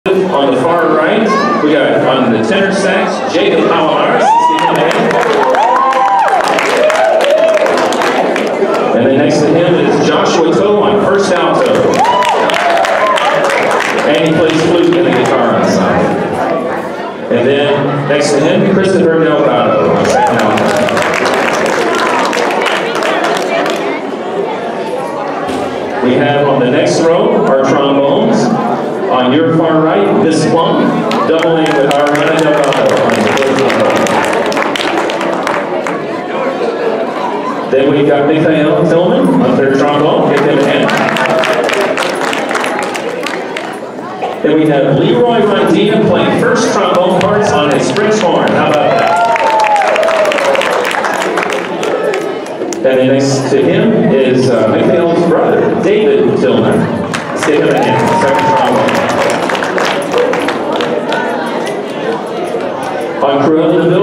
On the far right, we got on the tenor sax, Jacob Palomares. And then next to him is Joshua Toe on first alto. And he plays flute and the guitar on the side. And then next to him, Christopher Delgado on second alto. We have on the next row our trombones. On your far right, Miss Plum, doubling with Ariana Delgado on the fourth trombone. Then we've got Mikhail Tillman on third trombone. Give him a hand. Then we have Leroy Mondina playing first trombone parts on his French horn. How about that? And then next to him is Mikhail's brother, David Tillman. Give him a hand, second trombone. On Cruella de Vil